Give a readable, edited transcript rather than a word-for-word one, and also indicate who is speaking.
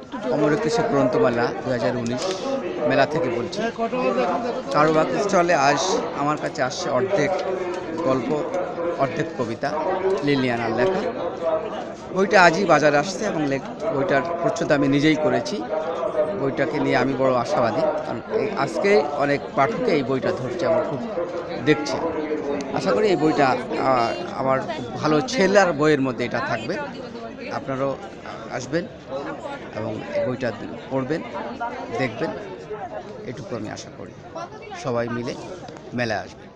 Speaker 1: অমর কৃষক গ্রন্থমেলা 2019 মেলা থেকে বলছি। কারোবাক স্টলে আজ আমার কাছে আসছে অর্ধেক গল্প, অর্ধেক কবিতা, লিলিয়ানার লেখা। বইটা আজই বাজারে আসছে এবং বইটার প্রচ্ছদ আমি নিজেই করেছি। বইটাকে নিয়ে আমি বড় আশাবাদী, কারণ আজকে অনেক পাঠকে এই বইটা ধরছে এবং খুব দেখছে। আশা করি এই বইটা আমার খুব ভালো ছেলের বইয়ের মধ্যে এটা থাকবে। আপনারাও আসবেন এবং এই বইটা পড়বেন, দেখবেন, এটুকু আমি আশা করি। সবাই মিলে মেলায় আসবেন।